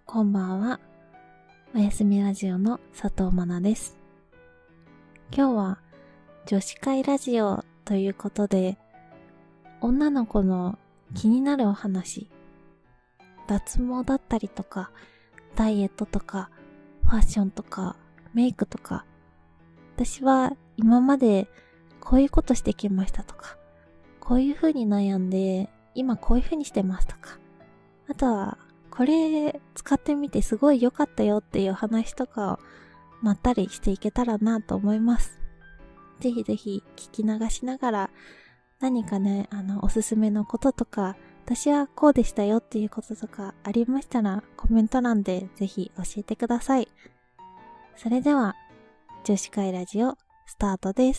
こんばんは。おやすみラジオの佐藤まなです。今日は女子会ラジオということで、女の子の気になるお話、脱毛だったりとか、ダイエットとか、ファッションとか、メイクとか、私は今までこういうことしてきましたとか、こういう風に悩んで、今こういう風にしてますとか、あとはこれ使ってみてすごい良かったよっていう話とかをまったりしていけたらなと思います。ぜひぜひ聞き流しながら何かね、おすすめのこととか、私はこうでしたよっていうこととかありましたらコメント欄でぜひ教えてください。それでは、女子会ラジオスタートです。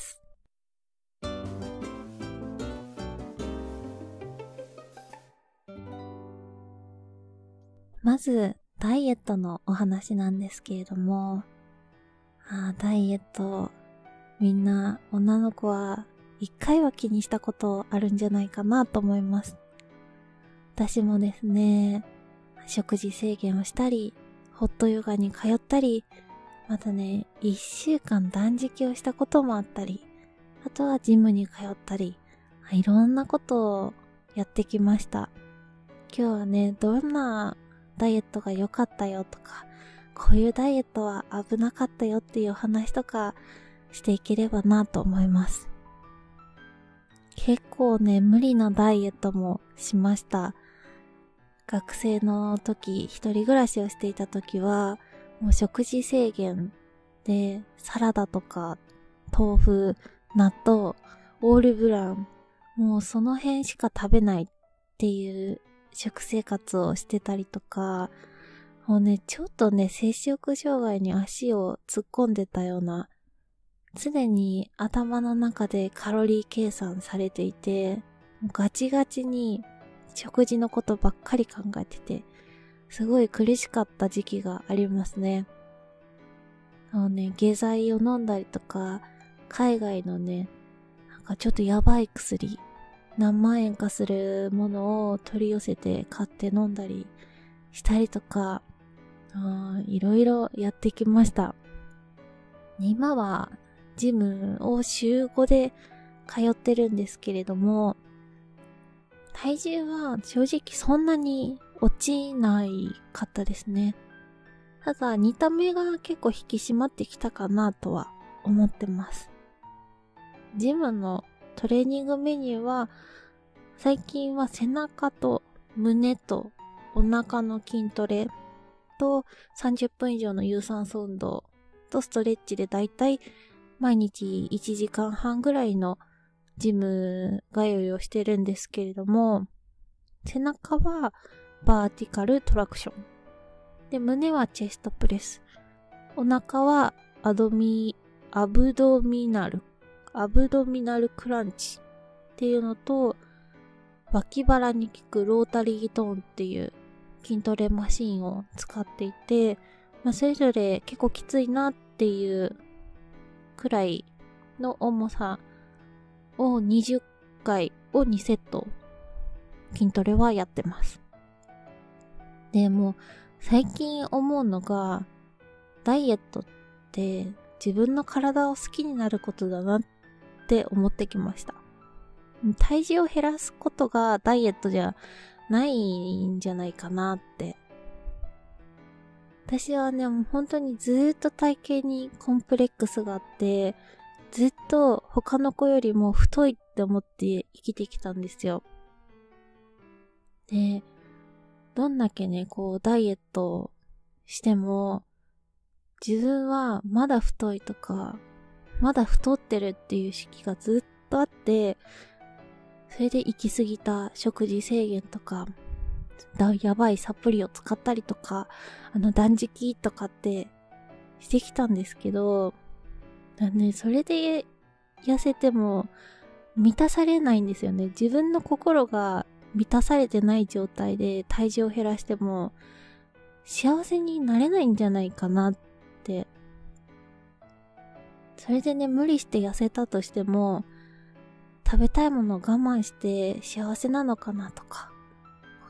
まず、ダイエットのお話なんですけれども、ダイエット、みんな女の子は一回は気にしたことあるんじゃないかなと思います。私もですね、食事制限をしたり、ホットヨガに通ったり、またね、1週間断食をしたこともあったり、あとはジムに通ったり、いろんなことをやってきました。今日はね、どんなダイエットが良かったよとか、こういうダイエットは危なかったよっていう話とかしていければなと思います。結構ね、無理なダイエットもしました。学生の時、一人暮らしをしていた時は、もう食事制限でサラダとか豆腐、納豆、オールブラン、もうその辺しか食べないっていう食生活をしてたりとか、もうね、ちょっとね、摂食障害に足を突っ込んでたような、常に頭の中でカロリー計算されていて、ガチガチに食事のことばっかり考えてて、すごい苦しかった時期がありますね。下剤を飲んだりとか、海外のね、なんかちょっとやばい薬、何万円かするものを取り寄せて買って飲んだりしたりとか、いろいろやってきました。今はジムを週5で通ってるんですけれども、体重は正直そんなに落ちないかったですね。ただ見た目が結構引き締まってきたかなとは思ってます。ジムのトレーニングメニューは最近は背中と胸とお腹の筋トレと30分以上の有酸素運動とストレッチでだいたい毎日1時間半ぐらいのジム通いをしてるんですけれども、背中はバーティカルトラクションで、胸はチェストプレス、お腹はアブドミナルクランチっていうのと、脇腹に効くロータリートーンっていう筋トレマシンを使っていて、それぞれ結構きついなっていうくらいの重さを20回を2セット筋トレはやってます。でも最近思うのが、ダイエットって自分の体を好きになることだなって思ってきました。体重を減らすことがダイエットじゃないんじゃないかなって。私はね、もう本当にずーっと体型にコンプレックスがあって、ずっと他の子よりも太いって思って生きてきたんですよ。で、どんだけね、ダイエットをしても、自分はまだ太いとか、まだ太ってるっていう意識がずっとあって、それで行き過ぎた食事制限とか、やばいサプリを使ったりとか、断食とかってしてきたんですけど、それで痩せても満たされないんですよね。自分の心が満たされてない状態で体重を減らしても幸せになれないんじゃないかなって。それでね、無理して痩せたとしても食べたいものを我慢して幸せなのかなとか、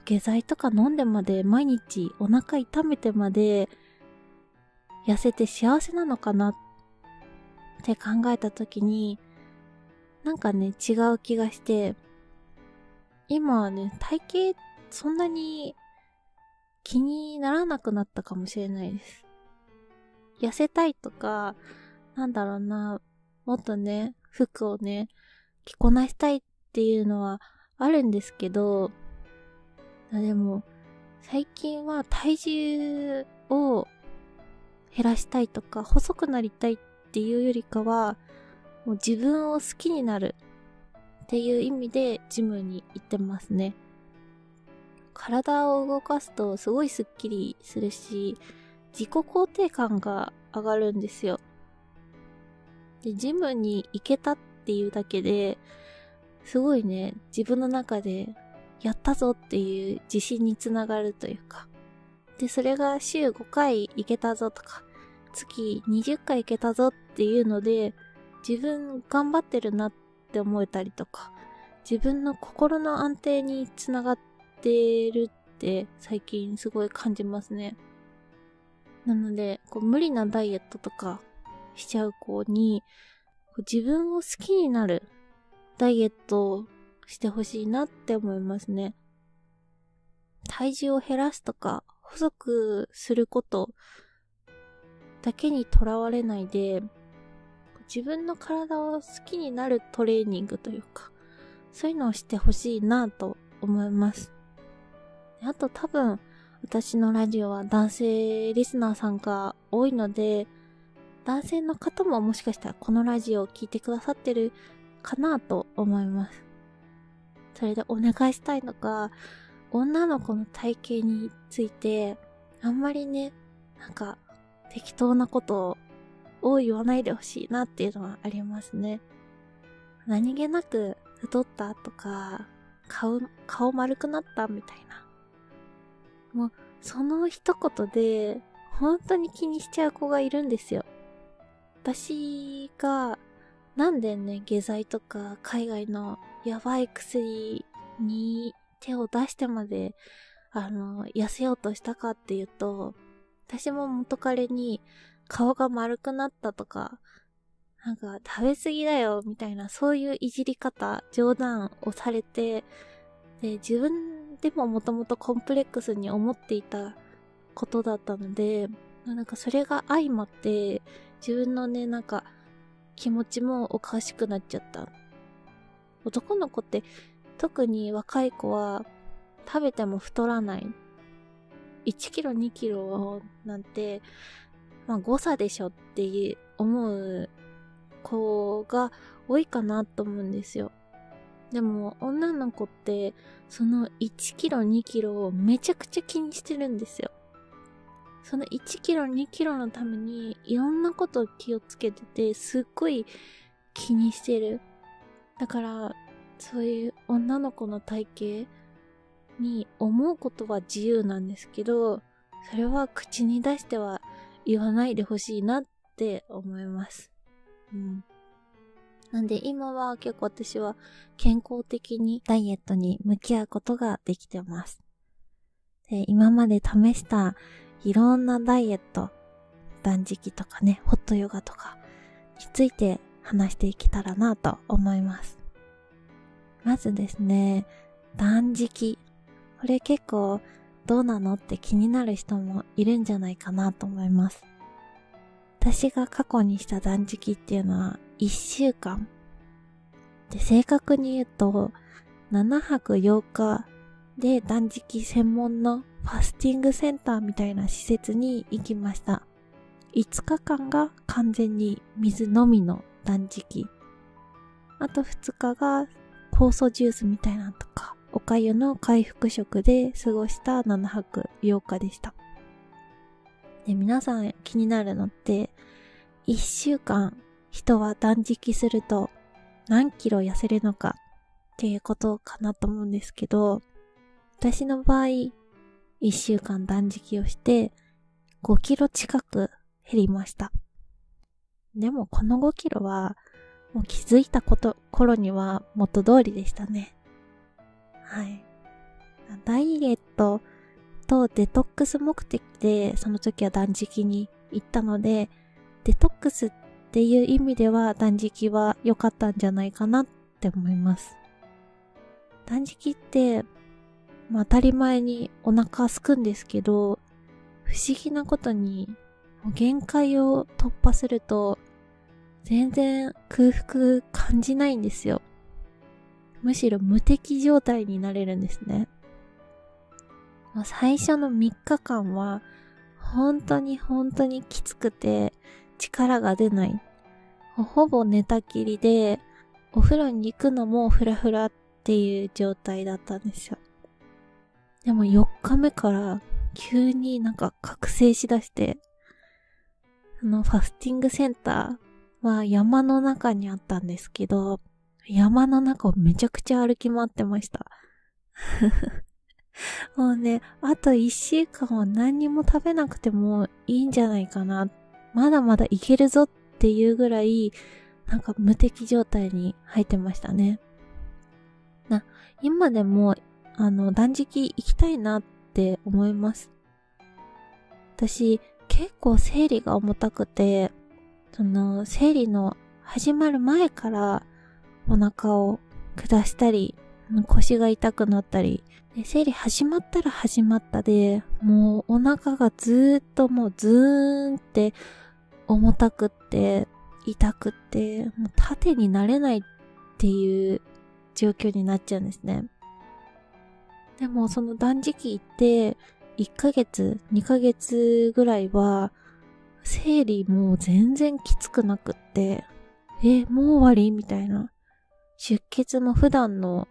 下剤とか飲んでまで毎日お腹痛めてまで痩せて幸せなのかなって考えたときに、なんかね、違う気がして、今はね、体型そんなに気にならなくなったかもしれないです。痩せたいとか、なんだろうな、もっとね、服をね、着こなしたいっていうのはあるんですけど、でも、最近は体重を減らしたいとか、細くなりたいっていうよりかは、もう自分を好きになるっていう意味でジムに行ってますね。体を動かすとすごいスッキリするし、自己肯定感が上がるんですよ。で、ジムに行けたっていうだけで、すごいね、自分の中でやったぞっていう自信につながるというか。で、それが週5回行けたぞとか、月20回行けたぞっていうので、自分頑張ってるなって思えたりとか、自分の心の安定につながってるって最近すごい感じますね。なので、無理なダイエットとかしちゃう子に、自分を好きになるダイエットをしてほしいなって思いますね。体重を減らすとか、細くすることだけにとらわれないで、自分の体を好きになるトレーニングというか、そういうのをしてほしいなと思います。あと多分、私のラジオは男性リスナーさんが多いので、男性の方ももしかしたらこのラジオを聞いてくださってるかなと思います。それでお願いしたいのが、女の子の体型について、あんまりね、なんか適当なことを言わないでほしいなっていうのはありますね。何気なく太ったとか、顔丸くなったみたいな。もう、その一言で、本当に気にしちゃう子がいるんですよ。私が、なんでね、下剤とか海外のやばい薬に手を出してまで、痩せようとしたかっていうと、私も元彼に顔が丸くなったとか、なんか食べ過ぎだよみたいな、そういういじり方、冗談をされて、で、自分でももともとコンプレックスに思っていたことだったので、なんかそれが相まって、自分のね、なんか気持ちもおかしくなっちゃった。男の子って、特に若い子は食べても太らない。1キロ2キロなんて、まあ誤差でしょって思う子が多いかなと思うんですよ。でも女の子ってその1キロ2キロをめちゃくちゃ気にしてるんですよ。その1キロ2キロのためにいろんなことを気をつけてて、すっごい気にしてる。だからそういう女の子の体型に思うことは自由なんですけど、それは口に出しては言わないでほしいなって思います。なんで今は結構私は健康的にダイエットに向き合うことができてます。で、今まで試したいろんなダイエット、断食とかね、ホットヨガとかについて話していけたらなと思います。まずですね、断食。これ結構どうなのって気になる人もいるんじゃないかなと思います。私が過去にした断食っていうのは1週間。で、正確に言うと7泊8日で断食専門のファスティングセンターみたいな施設に行きました。5日間が完全に水のみの断食。あと2日が酵素ジュースみたいなのとか、お粥の回復食で過ごした7泊8日でした。で、皆さん気になるのって、1週間人は断食すると何キロ痩せるのかっていうことかなと思うんですけど、私の場合、1週間断食をして5キロ近く減りました。でもこの5キロはもう気づいた頃には元通りでしたね。はい。 ダイエットとデトックス目的でその時は断食に行ったので、デトックスっていう意味では断食は良かったんじゃないかなって思います。断食って当たり前にお腹空くんですけど、不思議なことに限界を突破すると全然空腹感じないんですよ。むしろ無敵状態になれるんですね。最初の3日間は本当にきつくて力が出ない。ほぼ寝たきりで、お風呂に行くのもフラフラっていう状態だったんですよ。でも4日目から急に覚醒しだして、ファスティングセンターは山の中にあったんですけど、山の中をめちゃくちゃ歩き回ってました。もうね、あと1週間は何にも食べなくてもいいんじゃないかな。まだまだいけるぞっていうぐらい、無敵状態に入ってましたね。今でも、断食行きたいなって思います。私、結構生理が重たくて、生理の始まる前からお腹を下したり、腰が痛くなったり、で生理始まったら始まったで、もうお腹がずーっともうズーンって重たくって痛くって、もう縦になれないっていう状況になっちゃうんですね。でもその断食行って1ヶ月、2ヶ月ぐらいは生理もう全然きつくなくって、もう終わりみたいな。出血も普段の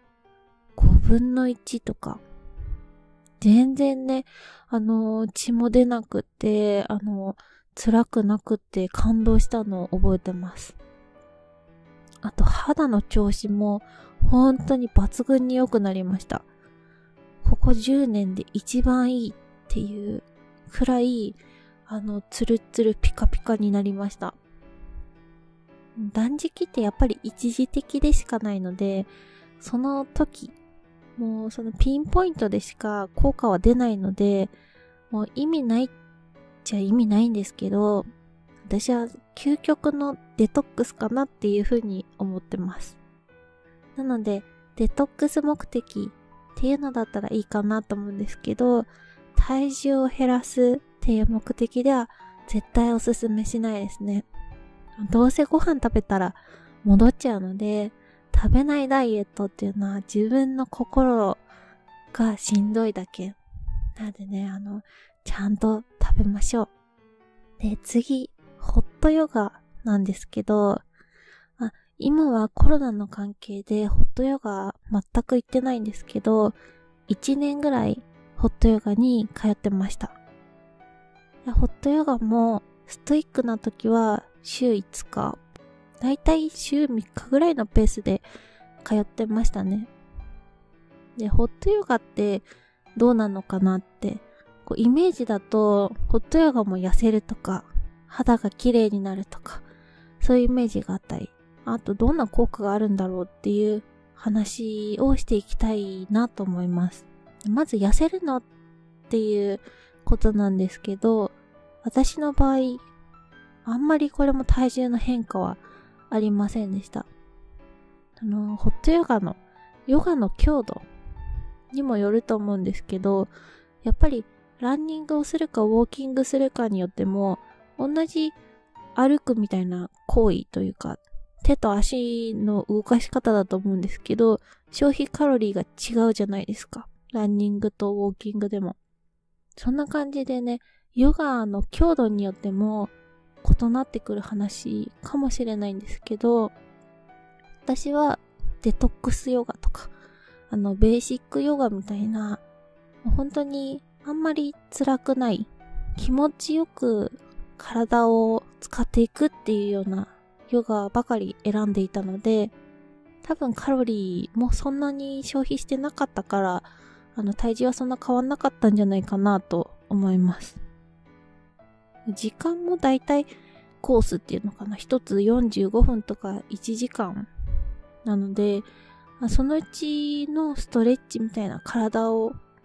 5分の1とか。全然ね、血も出なくて、辛くなくて感動したのを覚えてます。あと肌の調子も本当に抜群に良くなりました。ここ10年で一番いいっていうくらい、ツルツルピカピカになりました。断食ってやっぱり一時的でしかないので、その時、もうそのピンポイントでしか効果は出ないので、もう意味ないっちゃ意味ないんですけど、私は究極のデトックスかなっていう風に思ってます。なので、デトックス目的っていうのだったらいいかなと思うんですけど、体重を減らすっていう目的では絶対おすすめしないですね。どうせご飯食べたら戻っちゃうので、食べないダイエットっていうのは自分の心がしんどいだけ。なのでね、ちゃんと食べましょう。で、次、ホットヨガなんですけど、今はコロナの関係でホットヨガ全く行ってないんですけど、1年ぐらいホットヨガに通ってました。ホットヨガもストイックな時は週5日、だいたい週3日ぐらいのペースで通ってましたね。で、ホットヨガってどうなのかなって、イメージだとホットヨガも痩せるとか、肌が綺麗になるとか、そういうイメージがあったり、あとどんな効果があるんだろうっていう話をしていきたいなと思います。まず痩せるのっていうことなんですけど、私の場合、あんまりこれも体重の変化はありませんでした。ホットヨガの強度にもよると思うんですけど、やっぱりランニングをするかウォーキングするかによっても、同じ歩くみたいな行為というか、手と足の動かし方だと思うんですけど、消費カロリーが違うじゃないですか。ランニングとウォーキングでも。そんな感じでね、ヨガの強度によっても異なってくる話かもしれないんですけど、私はデトックスヨガとか、ベーシックヨガみたいな、本当にあんまり辛くない、気持ちよく体を使っていくっていうようなヨガばかり選んでいたので、多分カロリーもそんなに消費してなかったから、体重はそんな変わんなかったんじゃないかなと思います。時間もだいたいコースっていうのかな、一つ45分とか1時間なので、そのうちのストレッチみたいな体を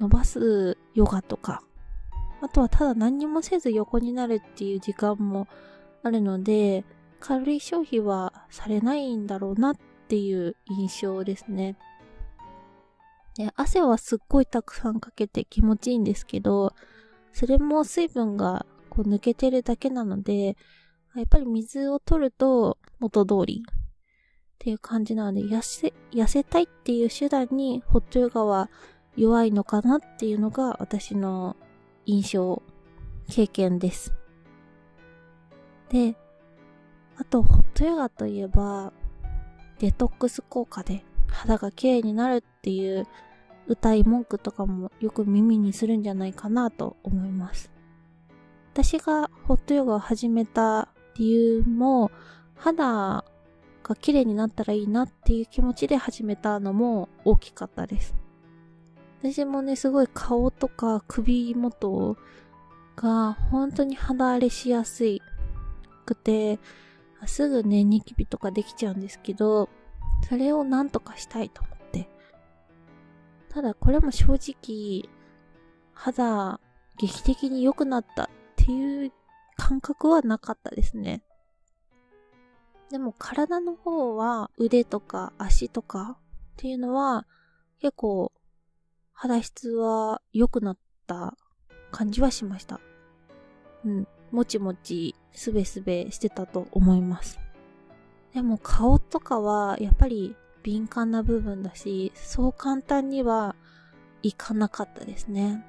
伸ばすヨガとか、あとはただ何にもせず横になるっていう時間もあるので、カロリー消費はされないんだろうなっていう印象ですね。で、汗はすっごいたくさんかけて気持ちいいんですけど、それも水分がこう抜けてるだけなので、やっぱり水を取ると元通りっていう感じなので、痩せたいっていう手段にホットヨガは弱いのかなっていうのが私の印象、経験です。で、あとホットヨガといえば、デトックス効果で肌が綺麗になるっていう歌い文句とかもよく耳にするんじゃないかなと思います。私がホットヨガを始めた理由も、肌が綺麗になったらいいなっていう気持ちで始めたのも大きかったです。私もね、すごい顔とか首元が本当に肌荒れしやすくて、すぐね、ニキビとかできちゃうんですけど、それをなんとかしたいと思って。ただこれも正直、肌劇的に良くなったっていう感覚はなかったですね。でも体の方は腕とか足とかっていうのは結構肌質は良くなった感じはしました。もちもちすべすべしてたと思います。でも顔とかはやっぱり敏感な部分だし、そう簡単にはいかなかったですね。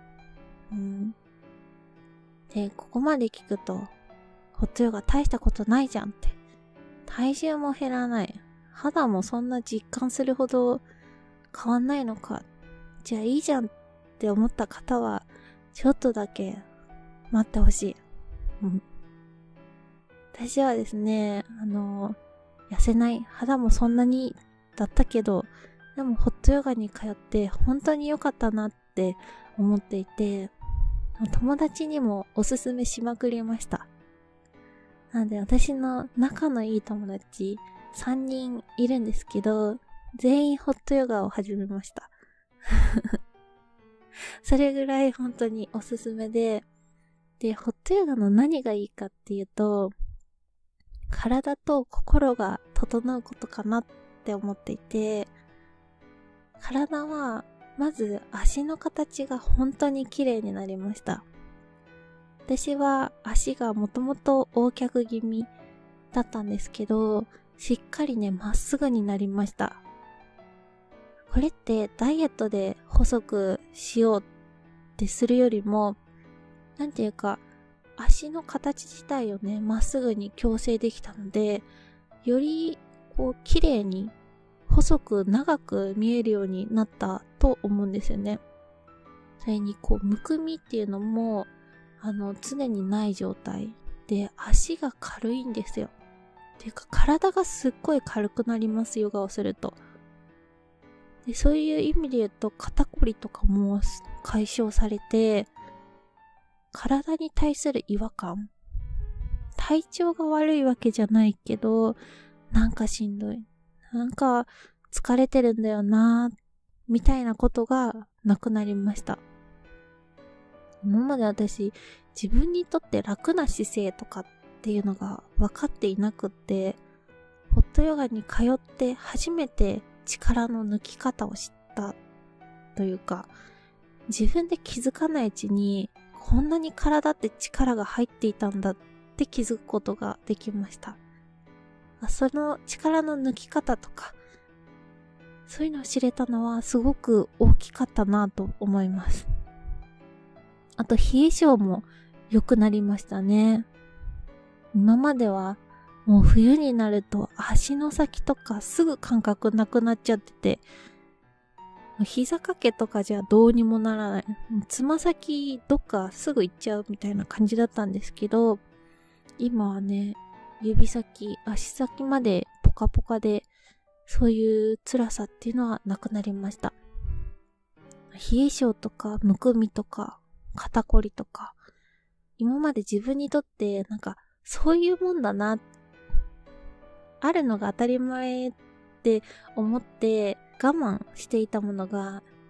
で、ここまで聞くと、ホットヨガ大したことないじゃんって。体重も減らない。肌もそんな実感するほど変わんないのか。じゃあいいじゃんって思った方は、ちょっとだけ待ってほしい。私はですね、痩せない。肌もそんなにだったけど、でもホットヨガに通って本当に良かったなって思っていて、友達にもおすすめしまくりました。なので私の仲のいい友達3人いるんですけど、全員ホットヨガを始めました。それぐらい本当におすすめで、ホットヨガの何がいいかっていうと、体と心が整うことかなって思っていて、体はまず足の形が本当に綺麗になりました。私は足がもともと横脚気味だったんですけど、しっかりね、まっすぐになりました。これってダイエットで細くしようってするよりも、なんていうか、足の形自体をね、まっすぐに矯正できたので、よりこう綺麗に細く長く見えるようになったと思うんですよね。それにこうむくみっていうのも常にない状態で、足が軽いんですよ。っていうか体がすっごい軽くなります、ヨガをすると。で、そういう意味で言うと肩こりとかも解消されて、体に対する違和感、体調が悪いわけじゃないけど、なんかしんどい、なんか疲れてるんだよなみたいなことがなくなりました。今まで私、自分にとって楽な姿勢とかっていうのが分かっていなくって、ホットヨガに通って初めて力の抜き方を知ったというか、自分で気づかないうちにこんなに体って力が入っていたんだって気づくことができました。その力の抜き方とか、そういうのを知れたのはすごく大きかったなと思います。あと冷え性も良くなりましたね。今まではもう冬になると足の先とかすぐ感覚なくなっちゃってて、膝掛けとかじゃどうにもならない。つま先どっかすぐ行っちゃうみたいな感じだったんですけど、今はね、指先、足先までポカポカで、そういう辛さっていうのはなくなりました。冷え性とかむくみとか肩こりとか、今まで自分にとってなんかそういうもんだな、あるのが当たり前って思って我慢していたものが、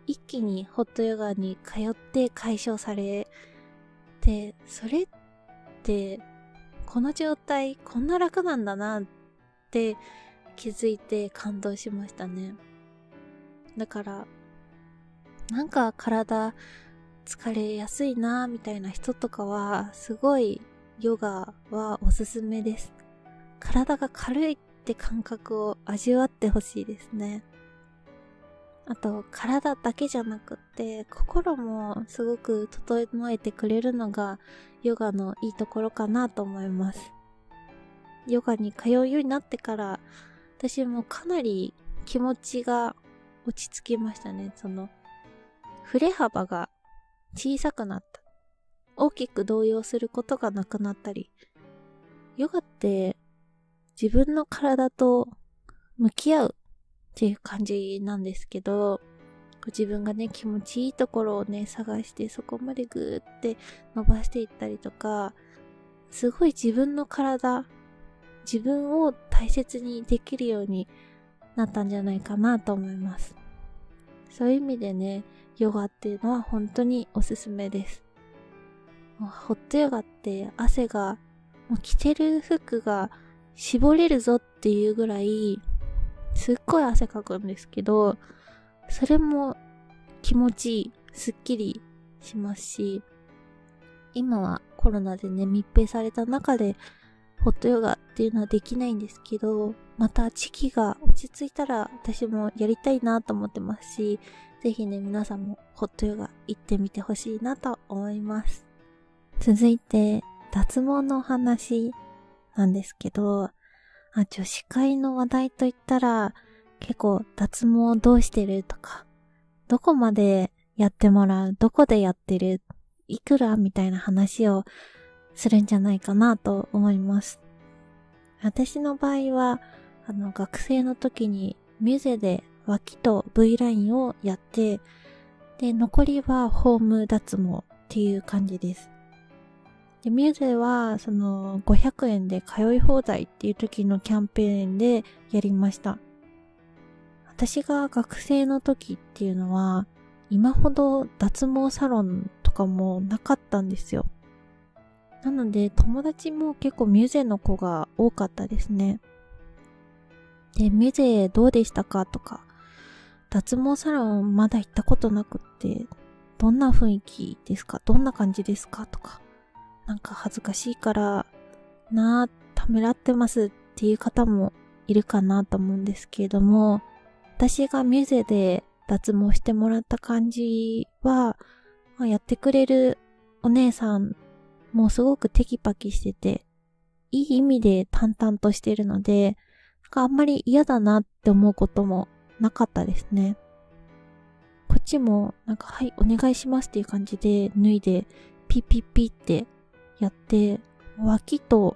一気にホットヨガに通って解消されて、それってこの状態こんな楽なんだなって気づいて感動しましたね。だからなんか体疲れやすいなみたいな人とかはすごいヨガはおすすめです。体が軽いって感覚を味わってほしいですね。あと体だけじゃなくって心もすごく整えてくれるのがヨガのいいところかなと思います。ヨガに通うようになってから私もかなり気持ちが落ち着きましたね。振れ幅が小さくなった。大きく動揺することがなくなったり。ヨガって自分の体と向き合うっていう感じなんですけど、自分がね、気持ちいいところをね、探してそこまでぐーって伸ばしていったりとか、すごい自分の体、自分を大切にできるようになったんじゃないかなと思います。そういう意味でね、ヨガっていうのは本当におすすめです。ホットヨガって汗が、もう着てる服が絞れるぞっていうぐらい、すっごい汗かくんですけど、それも気持ちいい、すっきりしますし、今はコロナでね、密閉された中で、ホットヨガっていうのはできないんですけど、また時期が落ち着いたら私もやりたいなと思ってますし、ぜひね、皆さんもホットヨガ行ってみてほしいなと思います。続いて、脱毛のお話なんですけど、女子会の話題といったら、結構脱毛どうしてるとか、どこまでやってもらう、どこでやってる、いくらみたいな話をするんじゃないかなと思います。私の場合は、学生の時にミュゼで脇と V ラインをやって、で、残りはホーム脱毛っていう感じです。で、ミュゼは、500円で通い放題っていう時のキャンペーンでやりました。私が学生の時っていうのは、今ほど脱毛サロンとかもなかったんですよ。なので、友達も結構ミュゼの子が多かったですね。で、ミュゼどうでしたかとか、脱毛サロンまだ行ったことなくって、どんな雰囲気ですか？どんな感じですか？とか、なんか恥ずかしいからためらってますっていう方もいるかなと思うんですけれども、私がミュゼで脱毛してもらった感じは、やってくれるお姉さんもすごくテキパキしてて、いい意味で淡々としてるので、あんまり嫌だなって思うこともなかったですね。こっちもはい、お願いしますっていう感じで脱いでピッピッピッってやって、脇と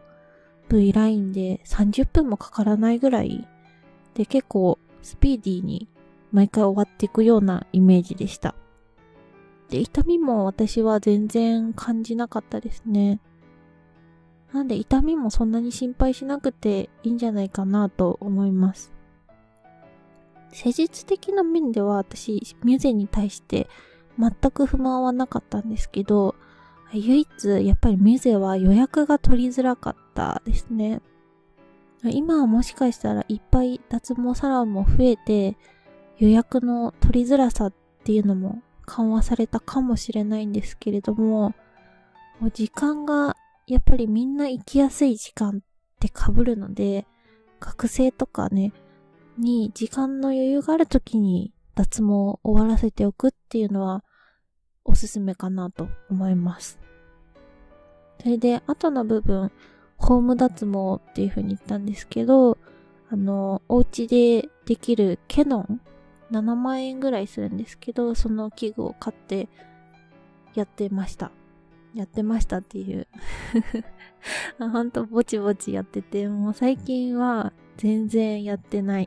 V ラインで30分もかからないぐらいで結構スピーディーに毎回終わっていくようなイメージでした。で、痛みも私は全然感じなかったですね。なんで痛みもそんなに心配しなくていいんじゃないかなと思います。施術的な面では私、ミュゼに対して全く不満はなかったんですけど、唯一やっぱりミュゼは予約が取りづらかったですね。今はもしかしたらいっぱい脱毛サロンも増えて予約の取りづらさっていうのも緩和されたかもしれないんですけれども、時間がやっぱりみんな行きやすい時間って被るので、学生とかね、に時間の余裕がある時に脱毛を終わらせておくっていうのはおすすめかなと思います。それで、後の部分、ホーム脱毛っていう風に言ったんですけど、お家でできるケノン、7万円ぐらいするんですけど、その器具を買ってやってました。やってましたっていう。ほんとぼちぼちやってて、もう最近は全然やってない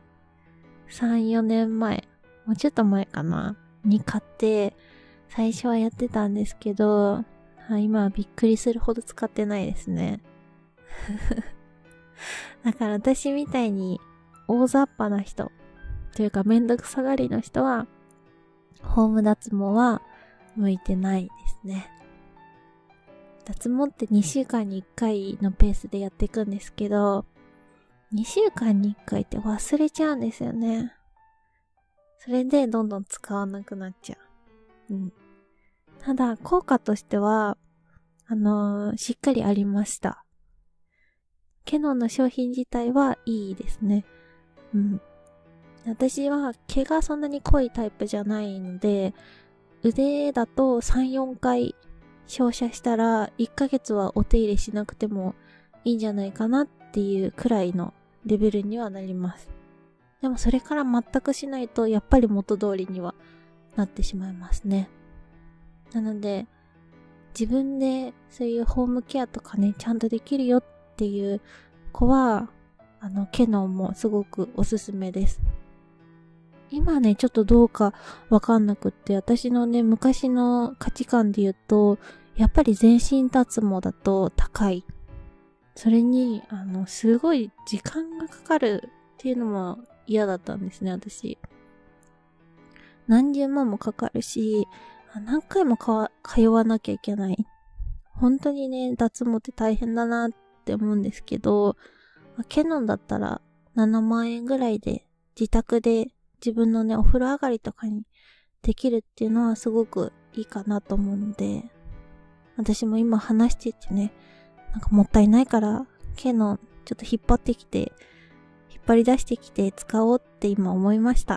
。3、4年前、もうちょっと前かな、に買って、最初はやってたんですけど、今はびっくりするほど使ってないですね。だから私みたいに大雑把な人というかめんどくさがりの人はホーム脱毛は向いてないですね。脱毛って2週間に1回のペースでやっていくんですけど、2週間に1回って忘れちゃうんですよね。それでどんどん使わなくなっちゃう。ただ、効果としては、しっかりありました。キヤノンの商品自体はいいですね。私は毛がそんなに濃いタイプじゃないので、腕だと3、4回照射したら1ヶ月はお手入れしなくてもいいんじゃないかなっていうくらいのレベルにはなります。でもそれから全くしないとやっぱり元通りにはなってしまいますね。なので自分でそういうホームケアとかねちゃんとできるよっていう子はキヤノンもすごくおすすめです。今ねちょっとどうかわかんなくって、私のね昔の価値観で言うとやっぱり全身脱毛だと高い。それにすごい時間がかかるっていうのも嫌だったんですね、私。何十万もかかるし、何回も通わなきゃいけない。本当にね、脱毛って大変だなって思うんですけど、キヤノンだったら7万円ぐらいで自宅で自分のね、お風呂上がりとかにできるっていうのはすごくいいかなと思うので、私も今話しててね、なんかもったいないからキヤノンちょっと引っ張り出してきて使おうって今思いました。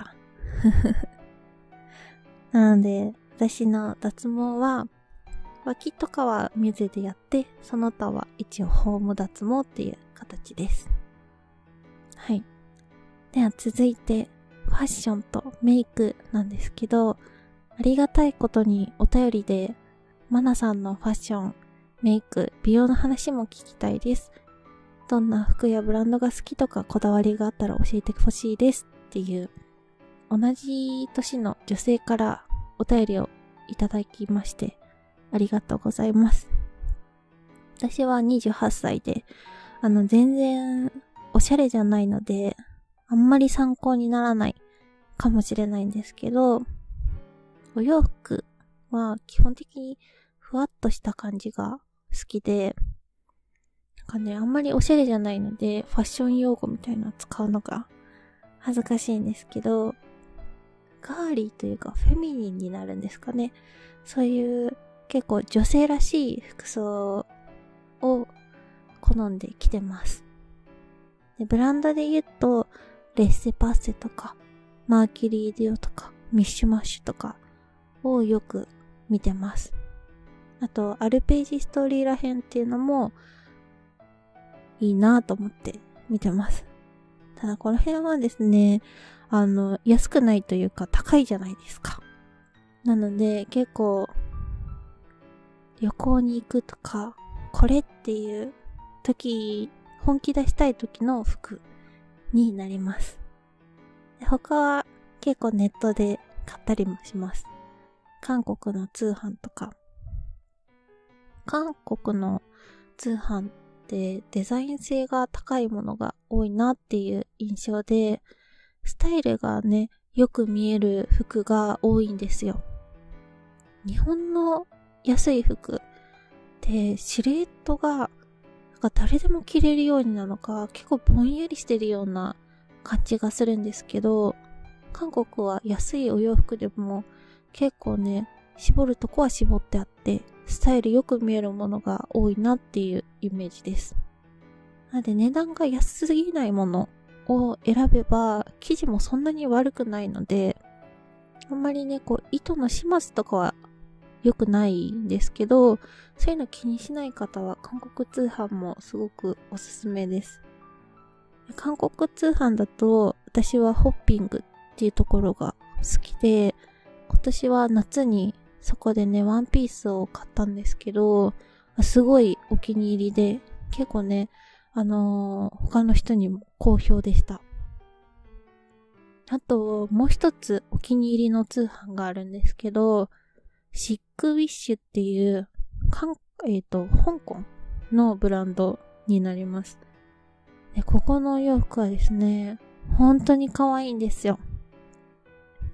なので、私の脱毛は、脇とかは水でやって、その他は一応ホーム脱毛っていう形です。はい。では続いて、ファッションとメイクなんですけど、ありがたいことにお便りで、マナさんのファッション、メイク、美容の話も聞きたいです。どんな服やブランドが好きとかこだわりがあったら教えてほしいですっていう、同じ年の女性からお便りをいただきまして、ありがとうございます。私は28歳で、全然おしゃれじゃないので、あんまり参考にならないかもしれないんですけど、お洋服は基本的にふわっとした感じが好きで、なんかね、あんまりおしゃれじゃないので、ファッション用語みたいなの使うのが恥ずかしいんですけど、ガーリーというかフェミニンになるんですかね。そういう結構女性らしい服装を好んで着てます。でブランドで言うと、レッセパッセとか、マーキュリーデュオとか、ミッシュマッシュとかをよく見てます。あと、アルページストーリーらへんっていうのもいいなと思って見てます。ただこの辺はですね、安くないというか高いじゃないですか。なので結構旅行に行くとか、これっていう時、本気出したい時の服になります。で他は結構ネットで買ったりもします。韓国の通販とか。韓国の通販ってデザイン性が高いものが多いなっていう印象で、スタイルがね、よく見える服が多いんですよ。日本の安い服ってシルエットが誰でも着れるようになのか結構ぼんやりしてるような感じがするんですけど、韓国は安いお洋服でも結構ね、絞るとこは絞ってあってスタイルよく見えるものが多いなっていうイメージです。なので値段が安すぎないものを選べば生地もそんなに悪くないので、あんまりね糸の始末とかは良くないんですけど、そういうの気にしない方は韓国通販もすごくおすすめです。韓国通販だと私はホッピングっていうところが好きで、今年は夏にそこでねワンピースを買ったんですけど、すごいお気に入りで結構ね他の人にも好評でした。あともう一つお気に入りの通販があるんですけど、シックウィッシュっていう香港のブランドになります。でここのお洋服はですね、本当に可愛いんですよ。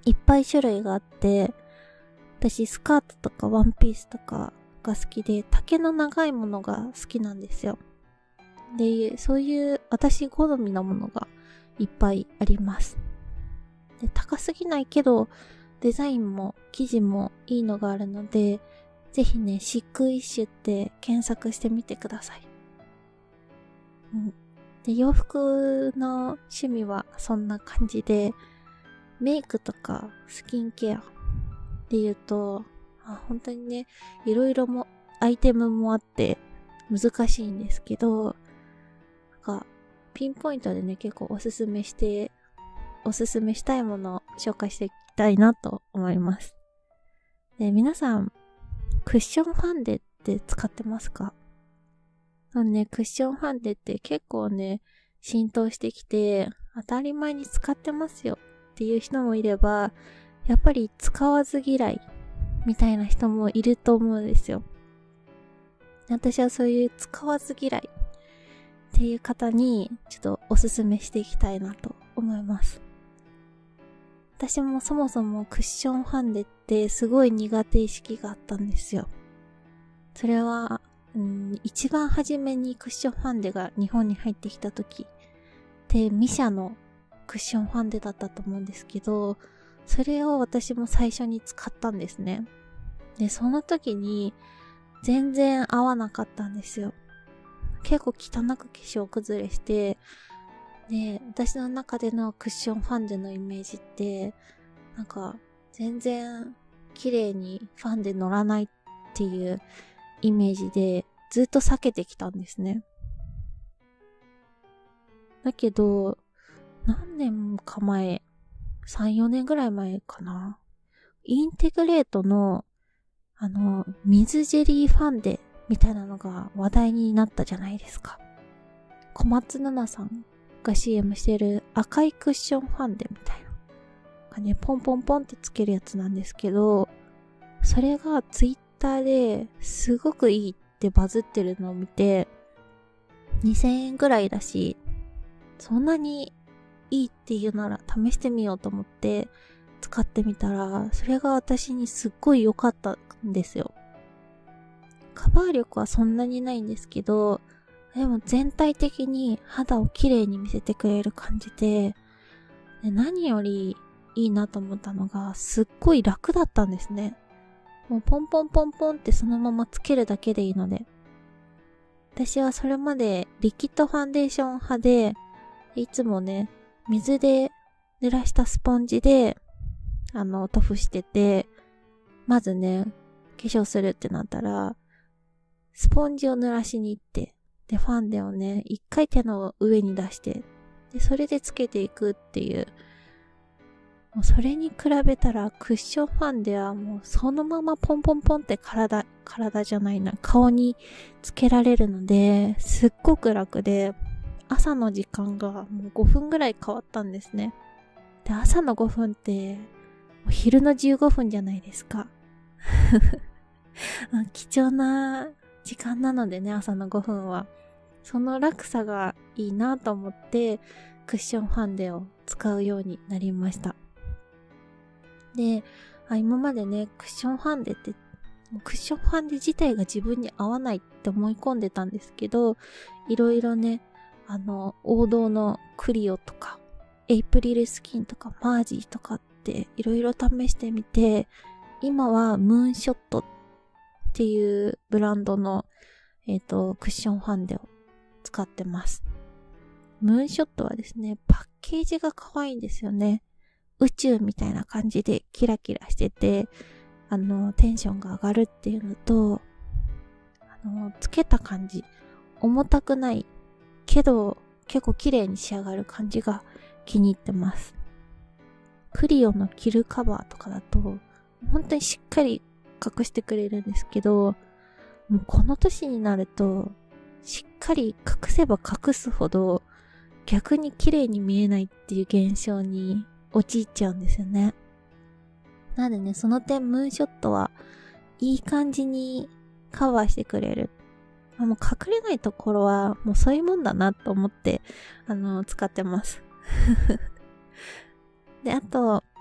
いっぱい種類があって、私スカートとかワンピースとかが好きで、丈の長いものが好きなんですよ。で、そういう私好みのものがいっぱいあります。で、高すぎないけど、デザインも生地もいいのがあるので、ぜひね、シックイッシュって検索してみてください。で、洋服の趣味はそんな感じで、メイクとかスキンケアで言うと、本当にね、いろいろアイテムもあって難しいんですけど、ピンポイントでね、結構おすすめしたいものを紹介していきたいなと思います。で、皆さん、クッションファンデって使ってますか？クッションファンデって結構ね、浸透してきて、当たり前に使ってますよっていう人もいれば、やっぱり使わず嫌いみたいな人もいると思うんですよ。私はそういう使わず嫌いっていう方にちょっとおすすめしていきたいなと思います。私もそもそもクッションファンデってすごい苦手意識があったんですよ。それは、一番初めにクッションファンデが日本に入ってきた時で、ミシャのクッションファンデだったと思うんですけど、それを私も最初に使ったんですね。で、その時に全然合わなかったんですよ。結構汚く化粧崩れして、で、私の中でのクッションファンデのイメージって、全然綺麗にファンデ乗らないっていうイメージでずっと避けてきたんですね。だけど、何年か前、3、4年ぐらい前かな。インテグレートの、水ジェリーファンデみたいなのが話題になったじゃないですか。小松菜奈さんが CM してる赤いクッションファンデみたいな。ポンポンポンってつけるやつなんですけど、それがツイッターですごくいいってバズってるのを見て、2000円ぐらいだし、そんなにいいっていうなら試してみようと思って使ってみたら、それが私にすっごい良かったんですよ。カバー力はそんなにないんですけど、でも全体的に肌を綺麗に見せてくれる感じで、何よりいいなと思ったのが、すっごい楽だったんですね。もうポンポンポンポンってそのままつけるだけでいいので。私はそれまでリキッドファンデーション派で、いつもね、水で濡らしたスポンジで、塗布してて、まずね、化粧するってなったら、スポンジを濡らしに行って、で、ファンデをね、一回手の上に出して、で、それでつけていくっていう。もうそれに比べたら、クッションファンデはもうそのままポンポンポンって体じゃないな、顔につけられるので、すっごく楽で、朝の時間がもう5分ぐらい変わったんですね。で、朝の5分って、昼の15分じゃないですか。貴重な時間なのでね、朝の5分は。その楽さがいいなと思って、クッションファンデを使うようになりました。で、今までね、クッションファンデって、クッションファンデ自体が自分に合わないって思い込んでたんですけど、いろいろね、王道のクリオとか、エイプリルスキンとか、マージーとかっていろいろ試してみて、今はムーンショットっていうブランドの、クッションファンデを使ってます。ムーンショットはですね、パッケージが可愛いんですよね。宇宙みたいな感じでキラキラしてて、テンションが上がるっていうのと、つけた感じ、重たくないけど結構綺麗に仕上がる感じが気に入ってます。クリオのキルカバーとかだと本当にしっかり隠してくれるんですけど、もうこの年になるとしっかり隠せば隠すほど逆に綺麗に見えないっていう現象に陥っちゃうんですよね。なのでね、その点ムーンショットはいい感じにカバーしてくれる。もう隠れないところはもうそういうもんだなと思って使ってます。で、あと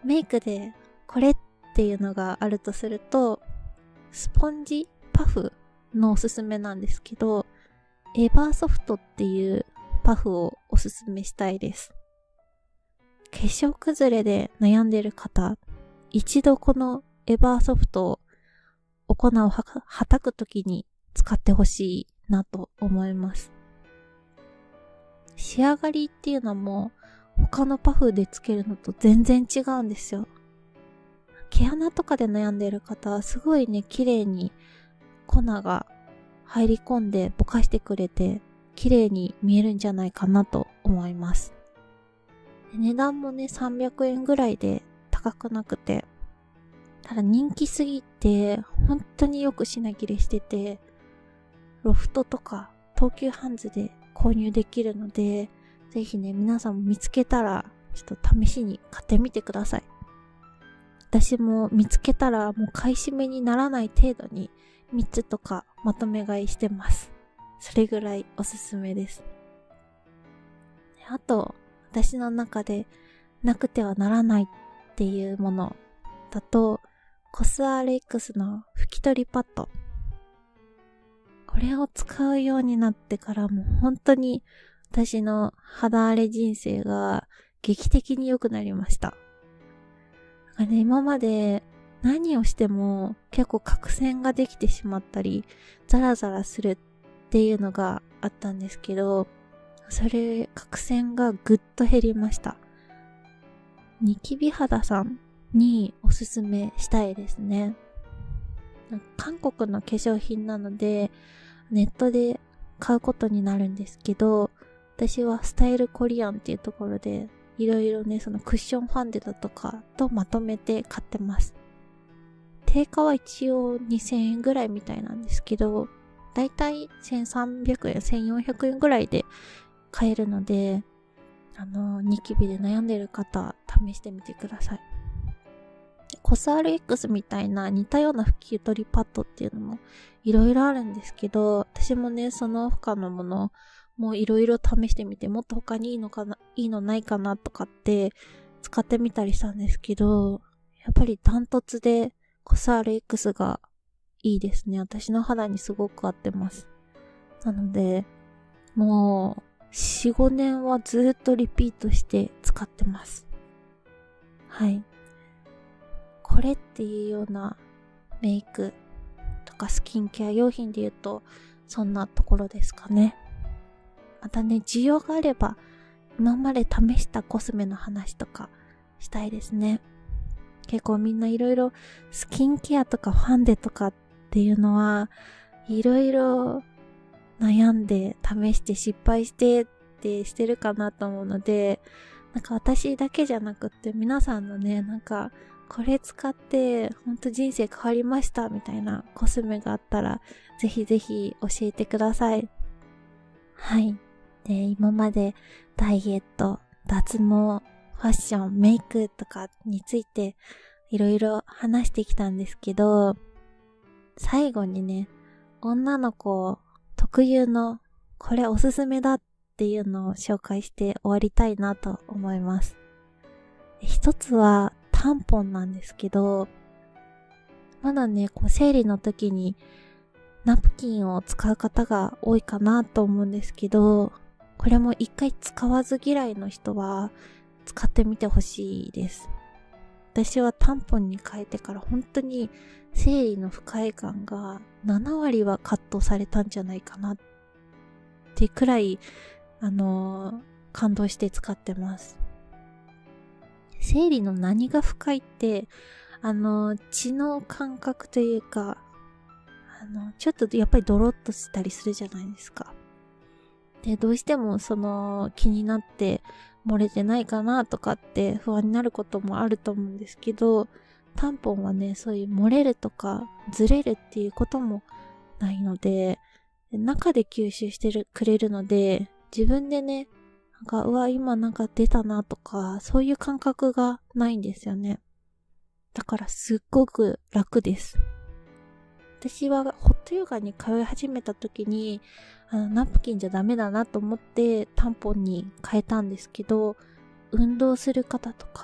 メイクでこれっていうのがあるとすると、スポンジパフのおすすめなんですけど、エバーソフトっていうパフをおすすめしたいです。化粧崩れで悩んでる方、一度このエバーソフトをお粉をはたくときに使ってほしいなと思います。仕上がりっていうのも他のパフでつけるのと全然違うんですよ。毛穴とかで悩んでる方はすごいね、綺麗に粉が入り込んでぼかしてくれて綺麗に見えるんじゃないかなと思います。値段もね、300円ぐらいで高くなくて、ただ人気すぎて本当によく品切れしてて、ロフトとか東急ハンズで購入できるので、ぜひね、皆さんも見つけたらちょっと試しに買ってみてください。私も見つけたらもう買い占めにならない程度に3つとかまとめ買いしてます。それぐらいおすすめです。あと、私の中でなくてはならないっていうものだと、コス RX の拭き取りパッド。これを使うようになってからもう本当に私の肌荒れ人生が劇的に良くなりました。今まで何をしても結構角栓ができてしまったり、ザラザラするっていうのがあったんですけど、角栓がぐっと減りました。ニキビ肌さんにおすすめしたいですね。韓国の化粧品なので、ネットで買うことになるんですけど、私はスタイルコリアンっていうところで、いろいろね、そのクッションファンデだとかとまとめて買ってます。定価は一応2000円ぐらいみたいなんですけど、だいたい1300円、1400円ぐらいで買えるので、ニキビで悩んでる方、試してみてください。コス RX みたいな似たような拭き取りパッドっていうのもいろいろあるんですけど、私もね、その他のものもいろいろ試してみて、もっと他にいいのないかなとかって使ってみたりしたんですけど、やっぱりダントツでコス RX がいいですね。私の肌にすごく合ってます。なので、もう4、5年はずっとリピートして使ってます。はい。これっていうようなメイクとかスキンケア用品で言うと、そんなところですかね。またね、需要があれば、今まで試したコスメの話とかしたいですね。結構みんないろいろスキンケアとかファンデとかっていうのはいろいろ悩んで試して失敗してってしてるかなと思うので、なんか私だけじゃなくって皆さんのね、なんかこれ使ってほんと人生変わりましたみたいなコスメがあったらぜひぜひ教えてください。はい。で、今までダイエット、脱毛、ファッション、メイクとかについていろいろ話してきたんですけど、最後にね、女の子特有のこれおすすめだっていうのを紹介して終わりたいなと思います。一つはタンポンなんですけど、まだね、生理の時にナプキンを使う方が多いかなと思うんですけど、これも一回使わず嫌いの人は使ってみてほしいです。私はタンポンに変えてから本当に生理の不快感が7割はカットされたんじゃないかなってくらい、感動して使ってます。生理の何が不快って、血の感覚というか、ちょっとやっぱりドロッとしたりするじゃないですか。で、どうしても気になって漏れてないかなとかって不安になることもあると思うんですけど、タンポンはね、そういう漏れるとかずれるっていうこともないので、中で吸収してくれるので、自分でね、今なんか出たなとか、そういう感覚がないんですよね。だからすっごく楽です。私はホットヨガに通い始めた時に、ナプキンじゃダメだなと思ってタンポンに変えたんですけど、運動する方とか、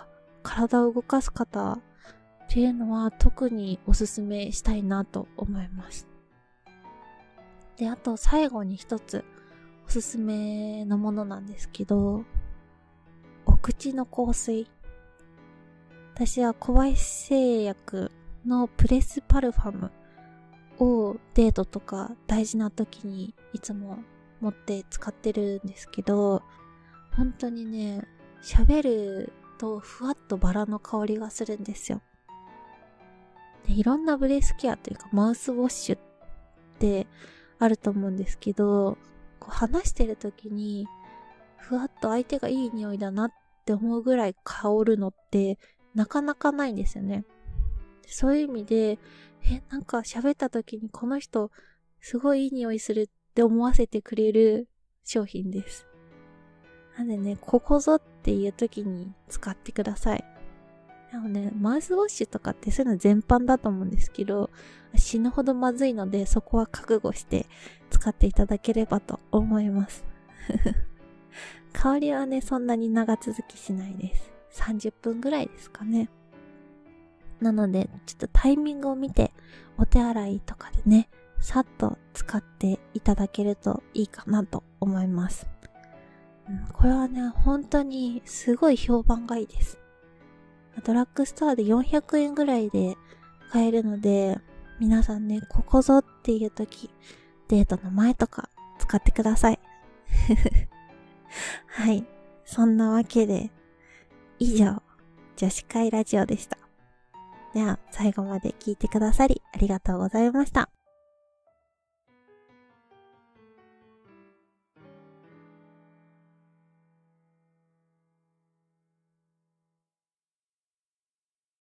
体を動かす方っていうのは特におすすめしたいなと思います。で、あと最後に一つおすすめのものなんですけど、お口の香水。私は小林製薬のプレスパルファムをデートとか大事な時にいつも持って使ってるんですけど、本当にね、喋るとふわっとバラの香りがするんですよ。で、いろんなブレスケアというかマウスウォッシュってあると思うんですけど、こう話してる時にふわっと相手がいい匂いだなって思うぐらい香るのってなかなかないんですよね。そういう意味で、なんか喋った時にこの人すごいいい匂いするって思わせてくれる商品です。なんでね、ここぞっていう時に使ってください。でもね、マウスウォッシュとかってそういうの全般だと思うんですけど、死ぬほどまずいのでそこは覚悟して使っていただければと思います。香りはね、そんなに長続きしないです。30分ぐらいですかね。なので、ちょっとタイミングを見て、お手洗いとかでね、さっと使っていただけるといいかなと思います。これはね、本当にすごい評判がいいです。ドラッグストアで400円ぐらいで買えるので、皆さんね、ここぞっていう時、デートの前とか使ってください。はい。そんなわけで、以上、女子会ラジオでした。では、最後まで聞いてくださりありがとうございました。